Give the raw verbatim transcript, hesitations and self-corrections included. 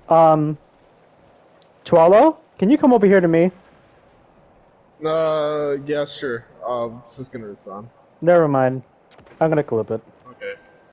Um, Tualo, can you come over here to me? Uh, yeah, sure. Um, it's just gonna respond. Never mind. I'm gonna clip it.